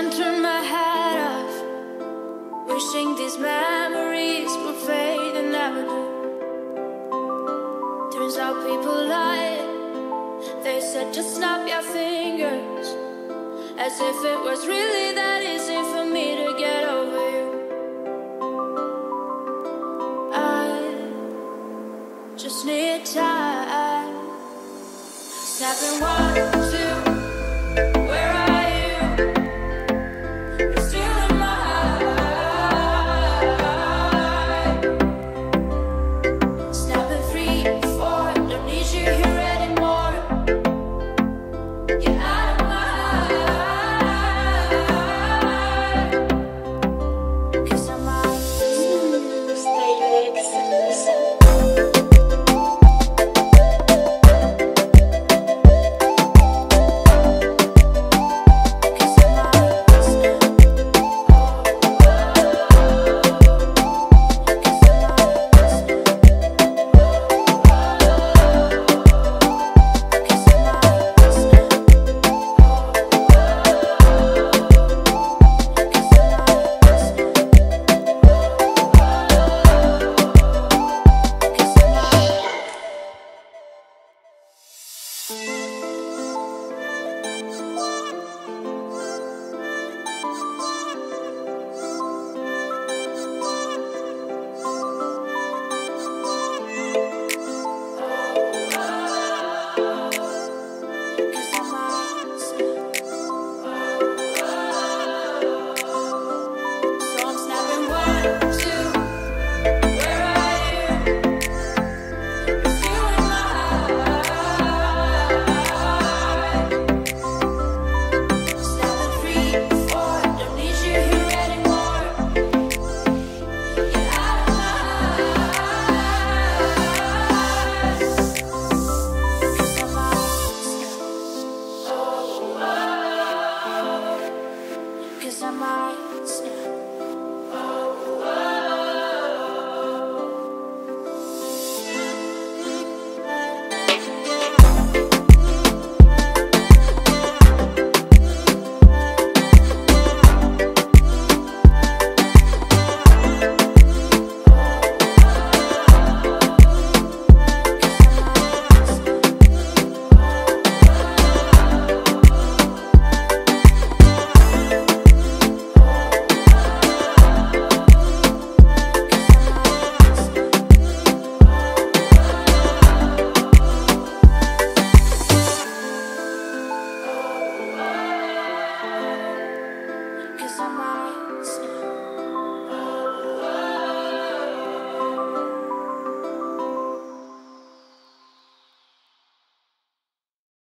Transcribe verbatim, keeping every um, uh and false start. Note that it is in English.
can't turn my hat off, wishing these memories would fade and never do. Turns out people lie. They said just snap your fingers, as if it was really that easy for me to get over you. I just need time. Snapping one